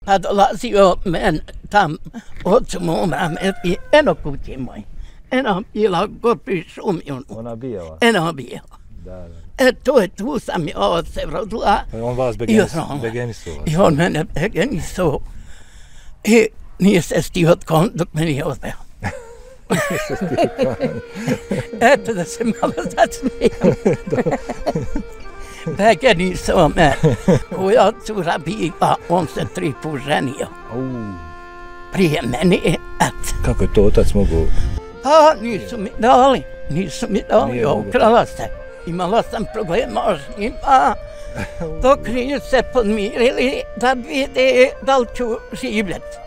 Pa dolazio men tam ocu moma, eno kući moj. Eno bila go pri šumi. Ona bijela? Eno bijela. Da. Tu sam ja se rodila. On vas begenis'o? I on mene begenis'o. I nije se stio odkon dok me nije odveo. Eto da se malo zasmijem. Begenis'o me. Koja cura bila, on se 3 put ženio. Prije mene, et. Kako je to otac mogu? Pa nisu mi dali, ukrala se. Imala sam problema s njima, dok nije se podmirili da vide da li ću živjeti.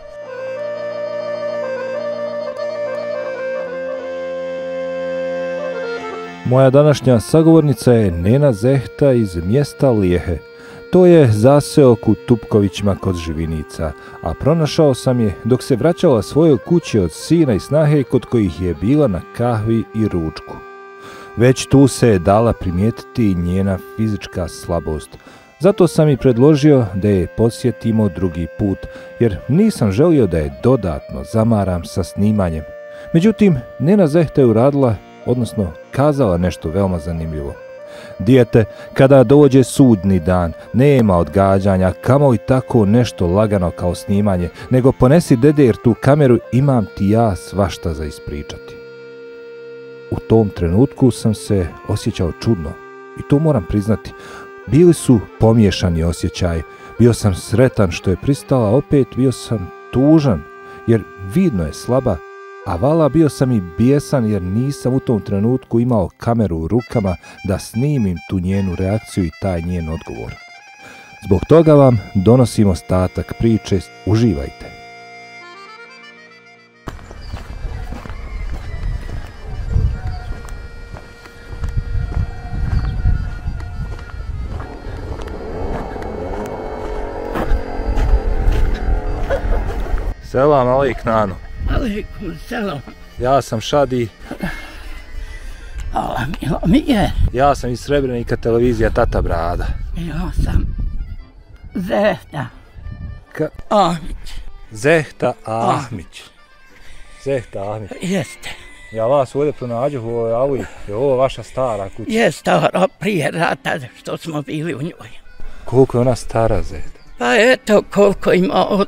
Moja današnja sagovornica je Nena Zehta iz mjesta Lijehe. To je zaseok u Tupkovićima kod Živinica, a pronašao sam je dok se vraćala svojoj kući od sina i snahe kod kojih je bila na kahvi i ručku. Već tu se je dala primijetiti njena fizička slabost. Zato sam i predložio da je posjetimo drugi put, jer nisam želio da je dodatno zamaram sa snimanjem. Međutim, Nena Zehta je uradila, odnosno kazala nešto veoma zanimljivo. Dijete, kada dođe sudni dan, nema odgađanja, kamoli tako nešto lagano kao snimanje, nego ponesi dede jer tu kameru imam ti ja svašta za ispričati. U tom trenutku sam se osjećao čudno i to moram priznati. Bili su pomiješani osjećaji, bio sam sretan što je pristala opet, bio sam tužan jer vidno je slaba, a vala bio sam i bijesan jer nisam u tom trenutku imao kameru u rukama da snimim tu njenu reakciju i taj njen odgovor. Zbog toga vam donosim ostatak priče, uživajte. Selam aleik Nano. Aleikum selam. Ja sam Šadi. Hvala milo mi je. Ja sam iz Srebrenika, televizija Tatabrada. Ja sam Zehta Ahmić. Zehta Ahmić. Zehta Ahmić. Jeste. Ja vas ovdje pronađu u ovoj auli, je ovo vaša stara kuća? Je stara prije rata što smo bili u njoj. Koliko je ona stara, Zehta? Pa eto koliko ima od...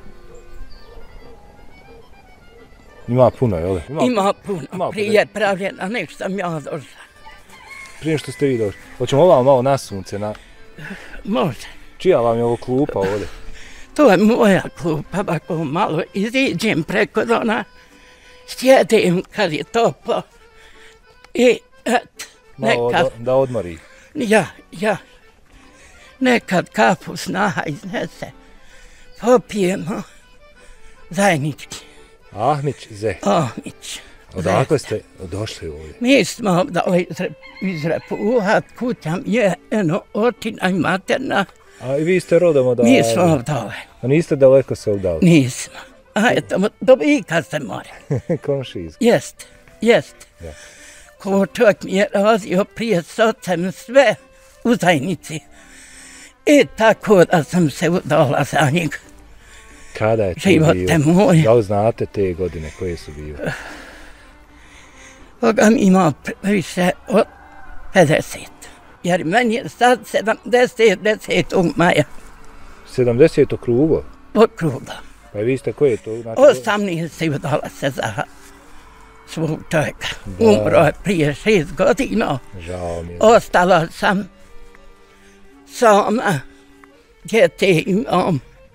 Ima puno, jel? Ima puno, prije pravljena, nek sam ja došla. Prije što ste vi došli. Hoćemo ovamo malo na sunce, na... Može. Čija vam je ovo klupa ovdje? To je moja klupa, ako malo iziđem preko dona, sjedim kad je toplo i malo nekad... da odmori. Ja. Nekad kafu snaha iznese, popijemo zajednički. Ahmić Zehta. Ahmić. Odakle ste došli ovdje? Mi smo dali iz Repuhat, kuća mi je očina i materna. A i vi ste rodom odavde? Mi smo dole. A niste daleko se odavde? Nismo. A eto, dobijete se more. Komšijski. Jest. Ja. Ko čovjek mi je razio prije s ocem sve u zajednici. I tako da sam se udala za njega. Kada je to Živote bilo? Moj. Da li znate te godine koje su bile? Boga mi ima više od 50. Jer meni je sad 10. maja. 70. okrugo? Okrugo. Pa vi ste koje to? 18. udala se za svog čovjeka. Umro je prije 6 godina. Žao mi je. Ostala sam sama. Djete imam.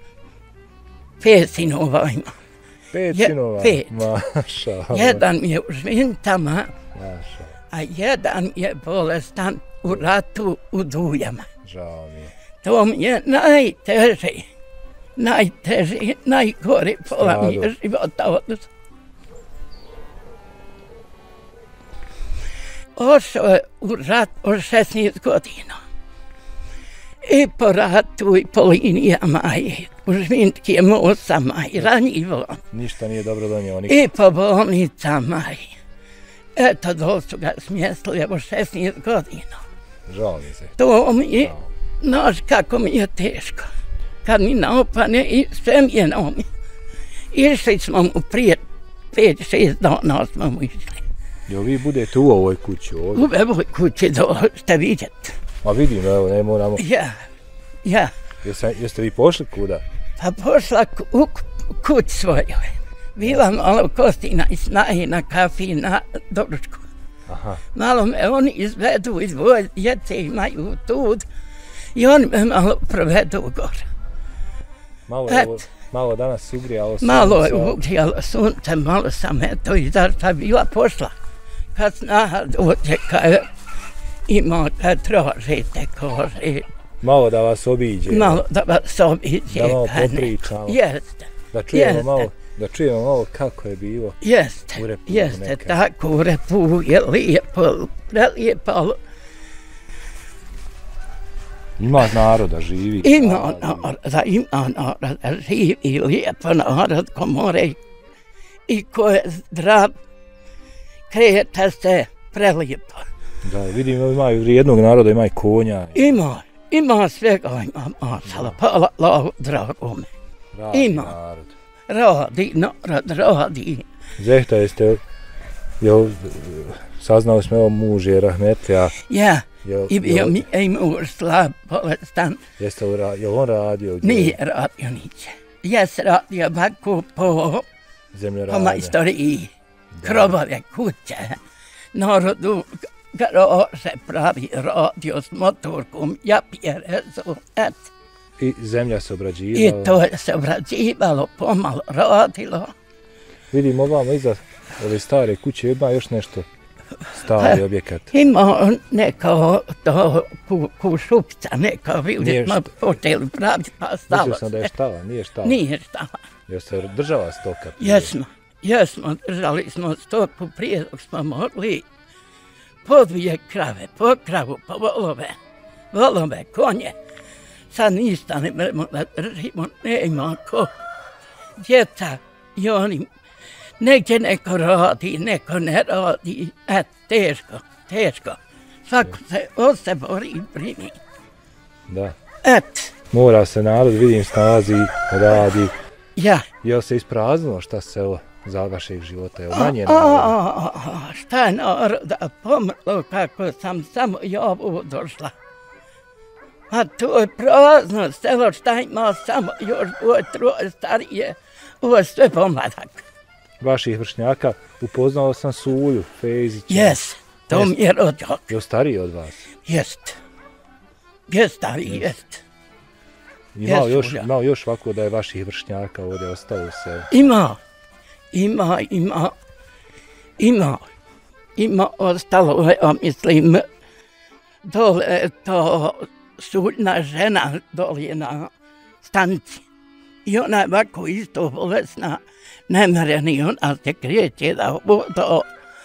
5 sinova ima. 5 sinova? 5. Maša. Jedan je u žvintama, Maša. a jedan je bolestan u ratu u Dujama. Žao mi je. To mi je najteže, najgore pola mi je života odnosno. Ošao je u rat od 16 godina. I po ratu i po linijama i u žvintkijim osama i ranjivo. Ništa nije dobro donio nikad. I po bolnicama i eto dol su ga smjestili evo 16 godina. Žao mi se. To mi je, znaš kako mi je teško. kad mi naopane i sve mi je naomi. Išli smo mu prije 5-6 dana smo mu išli. Jel vi budete u ovoj kući ovdje? U ovoj kući ste vidjeti. Ma vidim, evo, ne moramo. Ja. Jeste vi pošli kuda? Pa pošla u kuć svojoj. Bila malo Kostina i snahi na kafi na doručku. Aha. Malo me oni izvedu iz djece imaju tud i oni me malo provedu gore. Malo danas ugrijalo sunce. Malo je ugrijalo sunce, malo sam eto izašla bila pošla. Kad snaha dođe, kad tražite kože. Malo da vas obiđe. Malo da vas obiđe. Da malo popričamo. Jeste. Da čujemo malo kako je bilo. Jeste, tako u Repu je lijepo, prelijepo. Ima naroda živi. Ima naroda živi, lijepo narod ko more i ko je zdrav, kreće se prelijepo. Da, vidim, imaju vrijednog naroda, ima i konja. Ima svega, ima mašala, pa Allahu dragome. Radi narod. Radi. Zehta, saznali smo evo muž je rahmetlija. Ja, i bio mi je muž slab, bolestan. Je on radio? Nije radio niče. Jes radio baku po majstoriji, krovove kuće, narodu garože pravi radio s motorkom, japijerezu, I zemlja se obrađivala. I to je se obrađivalo, pomalo radilo. Vidim ovamo iza ove stare kuće, ima još nešto stari objekat. Ima neko to šupca, neko vidjet smo počeli praviti, pa stalo se. Mislio sam da je štala, nije štala. Nije štala. Jer se držala stoka? Jesmo, držali smo stoku prije dok smo mogli po 2 krave, po kravu, po volove, konje. Sad ništa ne možemo da držimo, nema ko. Djeca i oni, negdje neko radi, neko ne radi, teško. Svako se od se bori i primi. Da. Mora se narod, vidim, snazi, radi. Ja. Jel se ispraznilo šta selo za vašeg života? Je manje naroda? Šta je naroda pomrlo kako sam samo i ovo došla. A to je prazno selo, šta ima samo još 2-3 starije, ovo je sve pomladak. Vaših vršnjaka upoznao sam Sulju, Fejzića. To mi je rođak. Je stariji od vas? Je stariji, jest. Imao još ovako da je vaših vršnjaka ovdje ostalo se? Ima ostalo, ja mislim, dole to suljna žena dole na stanici. I ona je ovako isto bolesna, ne mere ni ona se kreće da to,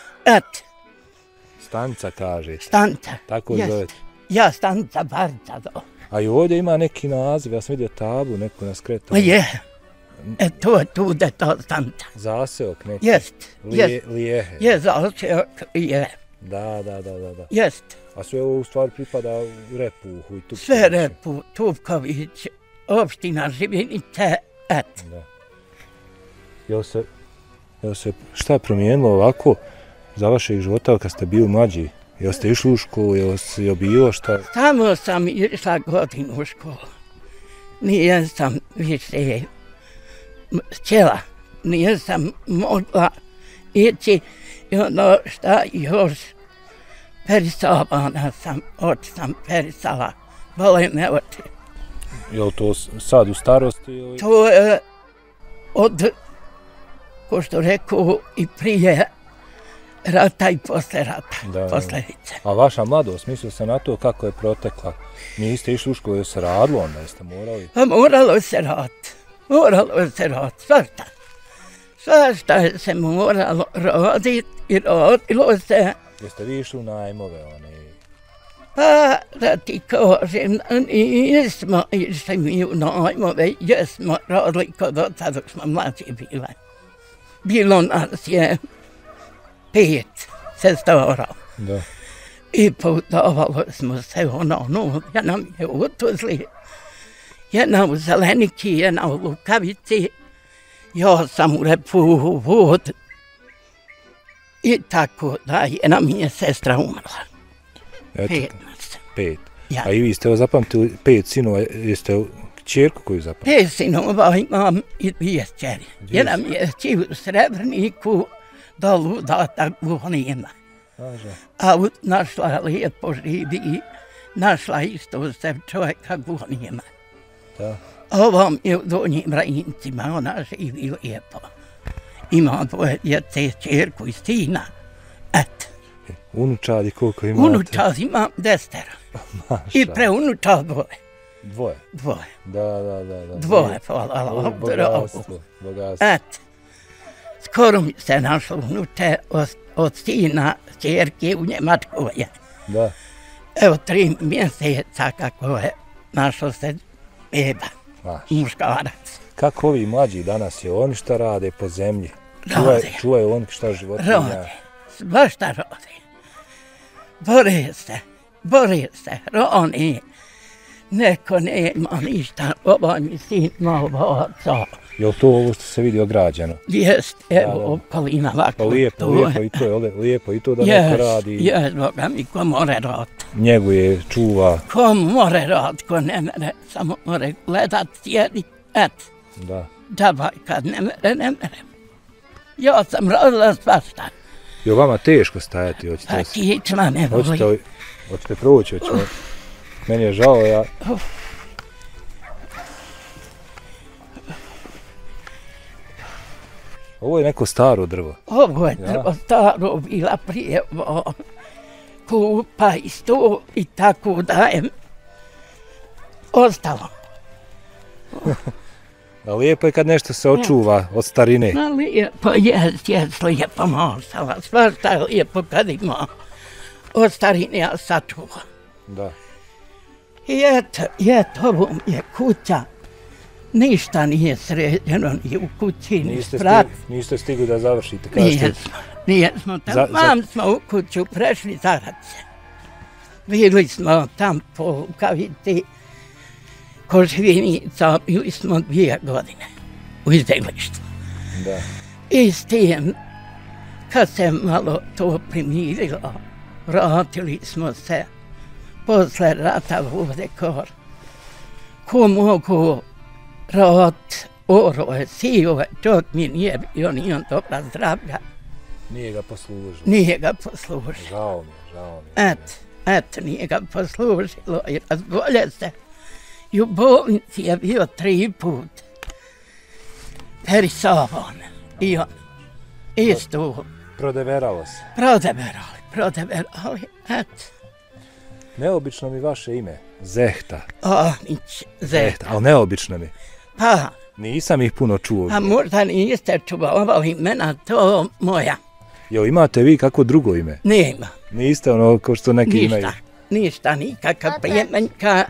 Stanica kaže? Stanica, tako zovete? Ja, stanica Barca do. A i ovdje ima neki naziv, ja sam vidio tablu neku na skretu. To je tu da je to stanica. Zaseok neki? Lijehe? Zaseok, Da. Jest. A sve ovo u stvari pripada u Repu, Tupković? Sve Repu, Tupković, opština Živinice, Šta je promijenilo ovako za vašeg života kad ste bili mlađi? Jel ste išli u školu, jel se bilo šta? Samo sam išla godinu u školu. Nije sam više htjela, nije sam mogla ići i ono šta još perisavana sam, oči sam perisala, bole me oči. Je li to sad u starosti? To je ko što reku, i prije rata i posle rata, posljedice. A vaša mladost, mislio sam na to kako je protekla. Niste išli u školu, je se radilo onda, jeste morali? Pa moralo se raditi, svašta je se moralo raditi i radilo se. Jeste vi išli u najmove, Pa, da ti kažem, nismo išli mi u najmove, jesmo radili kod oca dok smo mlađi bile. Bilo nas je 5 sestora. I putavalo smo se ja nam je utuzli. Jedna u Zeleniki, jedna u Lukavici, ja sam u Repud. I tako da, jedna mi je sestra umrla. 5. Ja. A i vi ste zapamtili 5 sinova, jeste kćerku koju zapamtili? 5 sinova imam i 2 kćeri. Jedna mi je u Srebreniku, dolu data gluhonima. A našla lijepo živi, našla isto se čovjeka gluhonima. Da. Ovom je u Donjim Rajincima, ona živi lijepo. Ima 2 djece, kćerku i sina. Eto. Unučadi koliko imate? Unučadi imam 10. I preunučad 2. 2? 2. Da. 2, hvala. Bogatstvo. Eto. Skoro mi se našlo unuče od sina, kćerke u Njemačkoj. Da. Evo 3 mjeseca kako je našlo se beba, muškarac. Kako ovi mlađi danas je, oni šta rade po zemlji? Čuvaju oni šta životinja? Rode, baš šta rode. Bore se, oni. Neko nema ništa, ovaj mi sin malo oca. Je li to ovo što se vidi ograđeno? Jest, evo, okolina ovako. Pa lijepo i to da neko radi. Jest, Boga mi, ko more rad. Njeguje, čuva. Ko more rad, ko ne mere, samo more gledat, sjedi, Da. Džabaj, kad ne mere. Ja sam rodila svašta. Je vama teško stajati? Pa kičma ne voli. Hoćete proći, meni je žao, ja... Ovo je neko staro drvo. Ovo je drvo staro, bila prije kupa i sto i tako da je ostalo. A lijepo je kad nešto se očuva od starine. Lijepo, jest lijepo maštala. Svašta je lijepo kad ima od starine, ja sačuva. Da. I eto, ovo mi je kuća. Ništa nije sređeno, ni u kući, ni sprat. Niste stigli da završite? Nijesmo. Tam smo u kuću prešli zarad se. Bili smo tam po Lukavici, ko živinica, bili smo 2 godine u izbjeglištvu. Da. I s tim, kad se malo to primirilo, vratili smo se posle rata ovdje ko mogu rad, orove, siove, čovjek mi nije bio, nije on dobra zdravlja. Nije ga poslužilo. Žao mi. Eto, nije ga poslužilo i razbolje se. I u bolnici je bio 3 put. Perisavan. I on. Isto. Prodeveralo se. Prodeverali, eto. Neobično mi vaše ime, țEHAJE. Zehta. Ali neobično mi. Pa. Nisam ih puno čuo. A možda niste čuvali imena, to moja. Jo, imate vi kako drugo ime? Nema. Niste ono kao što neki imaju? Ništa, nikakav prijemenjka.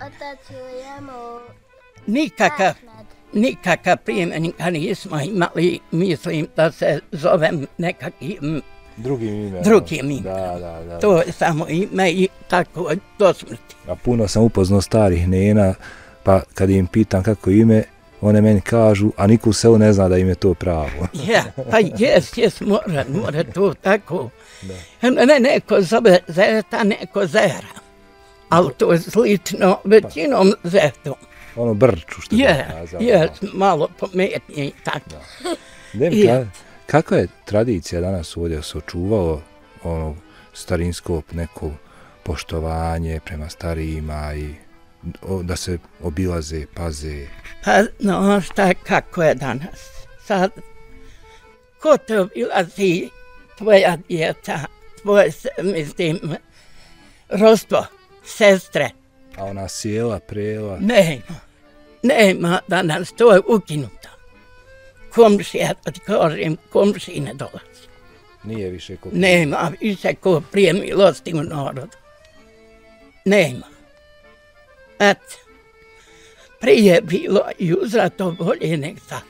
Nikakav prijemenjka nismo imali, mislim da se zovem nekakvim drugim imenom. Da. To je samo ime i tako do smrti. A puno sam upoznao starih nena, pa kad im pitam kako ime, one meni kažu, a niko u selu ne zna da im je to pravo. Pa jes, mora to tako. Neko zove Zeta, neko Zera. Ali to je slično većinom Zetom. Ono brču što je kazao. Jes, malo pometnije i tako. Kakva je tradicija danas ovdje se očuvalo ono starinsko neko poštovanje prema starijima i da se obilaze, paze? Pa, no šta, kako je danas? Sad, ko te obilazi, tvoja djeca, tvoje, mislim, rodstvo, sestre? A ona sjela, prela? Nema danas, to je ukinuto. Komšija, da ti kažem, komšiji ne dolazi. Nije više ko... Nema više ko prije milosti u narodu. Nema. Eto, prije bilo i uzrato bolje nek sad.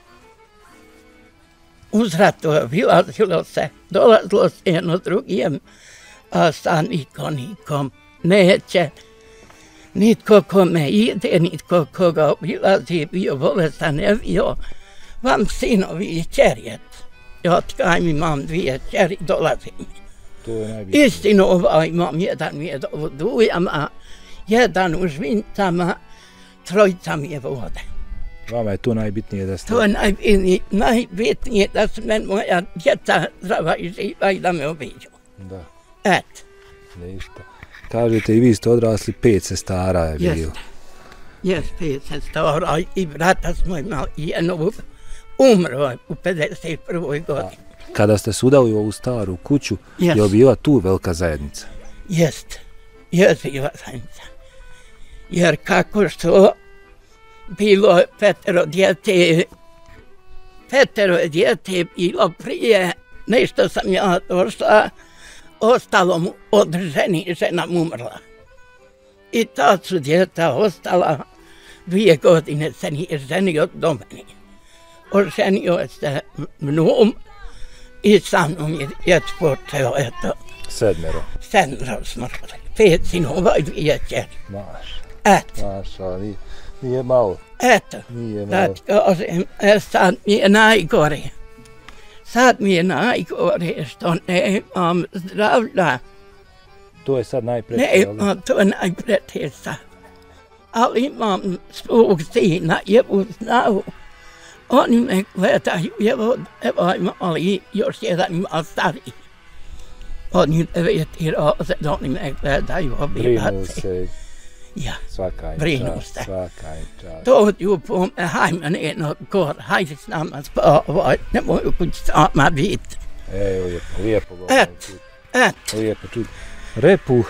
Uzrato je bilazilo se, dolazilo se jedno drugim, a sad nikom neće. Nitko kome ide, nitko koga obilazi, bio bolestan, ne bio. Vam sinovi i čerjet. Ja tkajim imam 2 čeri, dolazim. Istino imam jedan mi je u Dujama, jedan u Žvincama, 3 mi je vode. Vama je to najbitnije da ste... To je najbitnije da su meni moja djeca zdrava i živa i da me obiđu. Da. Eto. Ništa. Kažete i vi ste odrasli, 5 sestara je bilo. Jeste 5 sestara i brata smo imali jednog, umro u 51. godini. Kada ste se udali u ovu staru kuću, je bila tu velika zajednica? Jeste bila zajednica. Jer kako što bilo je 5 djece, 5 djece bilo prije, nešto sam ja došla, ostalo mu od ženi, žena umrla. I ta su djeca ostala, 2 godine se nije ženio do meni. Oženio se mnom i sa mnom je počeo, eto. 7. 7 smo rodili, 5 sinova i 2 čeri. Maša, nije malo. Eto, da ti kažem, sad mi je najgore. Sad mi je najgore što nemam zdravlja. To je sad najpreće, ali? To je najpreće sad. Ali imam svog sina, evo znao. Oni me gledaju, evo imali još jedan ima stariji. Oni 9. razred, oni me gledaju, obilaci. Brinu se. Ja, svaka brinu se. čast. Dođu po me, hajme jedno gor, hajde s nama spavaj, nemoj kući sama biti. Lijepo čuti. Repu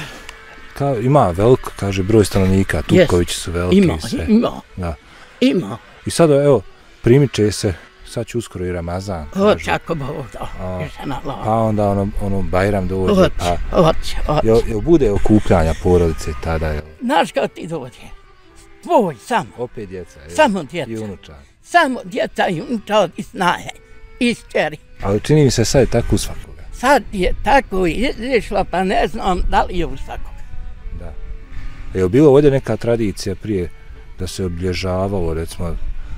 ima veliko, kaže, broj stanovnika, Tupkovići su veliki i sve. Ima. I sad, evo, primiče se, sad će uskoro i Ramazan. Čako Bog da, pa onda ono Bajram dođe, pa... Jel bude okupljanja porodice tada? Znaš kako ti dođe? Tvoj, samo. Opet djeca. Samo djeca. I unučad. Samo djeca i unučad i snaje. I čeri. Ali čini mi se sad je tako u svakoga. Sad je tako izišla, pa ne znam da li je u svakoga. Da. Je li bilo ovdje neka tradicija prije da se obilježavalo, recimo,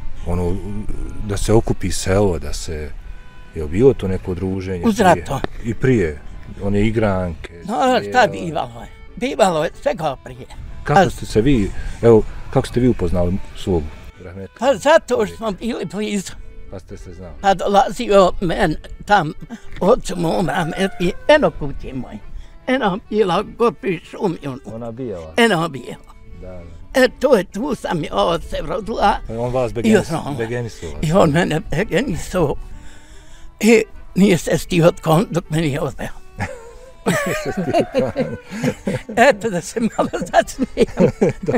da se okupi selo, da se... Je li bilo to neko druženje? Uz rato. I prije, one igranke? No, šta bivalo je? Bivalo je svega prije. Kako ste se vi, evo, kako ste vi upoznali svog rahmeta? Pa zato što smo bili blizu. Pa ste se znali? Pa dolazio men tam, ocu mom rahmeti, eno kući moj. Eno bila gopi šumjunu. Ona bijela? Eno bijela. Da. Tu sam ja se rodila. On vas begenis'o? I on mene begenis'o. I nije se stio tkon dok me nije odveo. Eto da se malo zasmijem.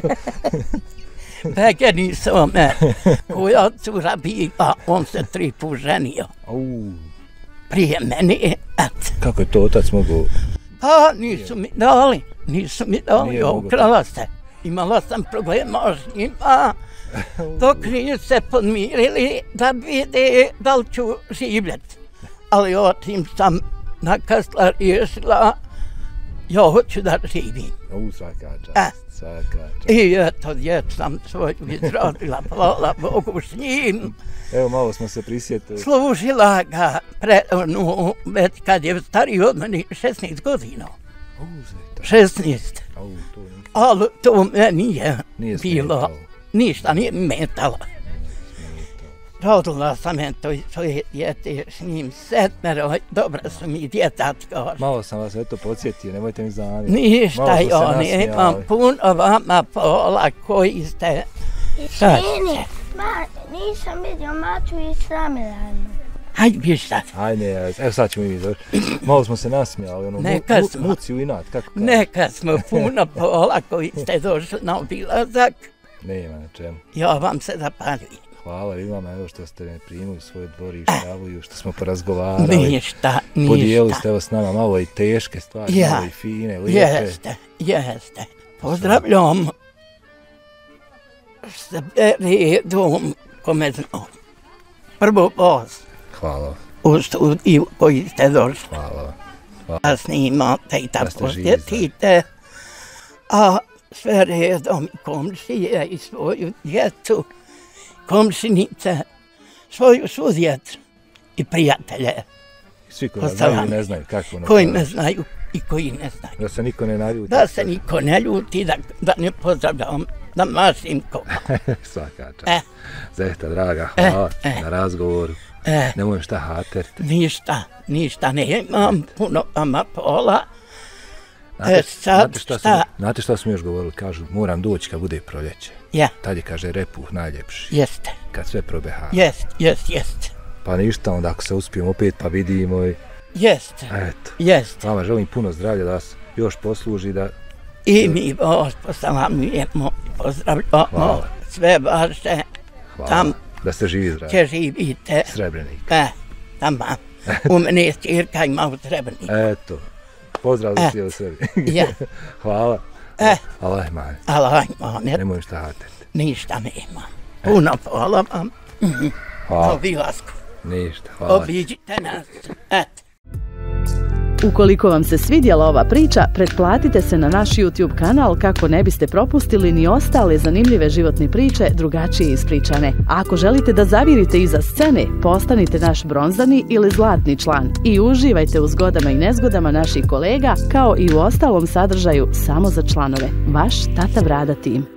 Begenis'o me, koja cura bila, on se 3 put ženio. Prije mene, eto. Kako je to otac mogu? Pa nisu mi dali, ukrala se. Imala sam problema s njima, dok nisu se podmirili da vide da li ću živjeti. Ali otim sam nakasla riješila, ja hoću da živim. Svaka čast. I eto, djecu sam svoju izrodila, hvala Bogu s njim. Evo, malo smo se prisjetili. Služila ga već kad je stariji od meni 16 godina. 16. Ali to me nije bilo, ništa nije metalo. Rodila sam eto i svoje djete s njim 7, dobra su mi djeca. Malo sam vas eto podsjetio, nemojte mi zamjeriti. Ništa ja nemam, puno vama pola koji ste... Izvini, nisam vidio Matu i Srebrenik. Hajde biš sad. Hajde, evo sad ćemo i mi doći. Malo smo se nasmijali, muci u inat, kako kaže? Neka smo puno pola koji ste došli na obilazak. Nema na čemu. Ja vam se zapaljujem. Hvala vi vama, evo što ste me primili u svoje dvorište, što smo porazgovarali. Ništa. Podijeli ste evo s nama malo i teške stvari, malo i fine, lijepe. Jeste. Pozdravljam se redom kome znam. Prvo vas. Hvala. U studiju koji ste došli. Hvala. Da snimate i da posjetite. A sve redom, komšije i svoju djecu, komšinice, svoju svu djecu i prijatelje. Svi koji znaju ne znaju kako. Koji ne znaju i koji ne znaju. Da se niko ne naljuti. Da se niko ne ljuti, da ne pozdravljam, da mašim koma. Svaka čast. Zehta, draga, hvala na razgovoru. Nemoj šta hateriti. Ništa ne imam, puno vama pola. Znate šta smo još govorili? Kažu, moram doći kad bude proljeće. Tad je, kaže, repuh najljepši. Jeste. Kad sve probeha. Jeste. Pa ništa, onda ako se uspijemo opet pa vidimo i... Jeste. Eto. Vama želim puno zdravlja da vas još posluži da... I mi vas pozdravljamo i pozdravljamo sve vaše. Hvala. Da ste živi zdravi. Če živite. Srebrenik. Tamo. U mene je čirka ima u Srebreniku. Eto. Pozdrav za cijelu Srbiju. Hvala. Allah imane. Nemoj šta hateriti. Ništa ne imam. Puno hvala vam. Hvala. Obilasku. Ništa, hvala. Obiđite nas. Eto. Ukoliko vam se svidjela ova priča, pretplatite se na naš YouTube kanal kako ne biste propustili ni ostale zanimljive životne priče drugačije ispričane. A ako želite da zavirite iza scene, postanite naš bronzani ili zlatni član i uživajte u zgodama i nezgodama naših kolega kao i u ostalom sadržaju samo za članove. Vaš tatabrada tim.